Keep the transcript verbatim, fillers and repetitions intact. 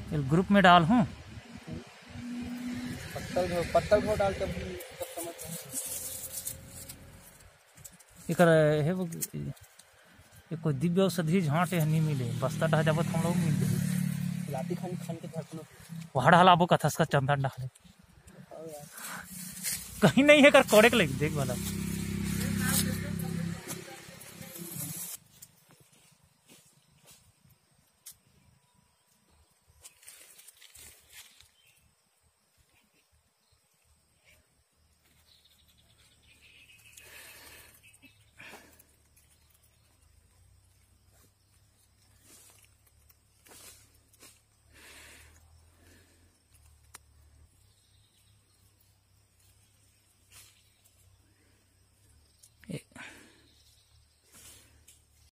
group में डाल हूँ पत्तल घो पत्तल घो डाल तब तब समझ एकर है वो ये कोई दिव्य औषधि झाँट है नहीं मिले बस्ता ढह जाबत हम लोग मिल जाए लाती खान खान के झटनो वहाँ ढलाबो कथस का चंदन डाले कहीं नहीं है कर कोड़े के लगी देख वाला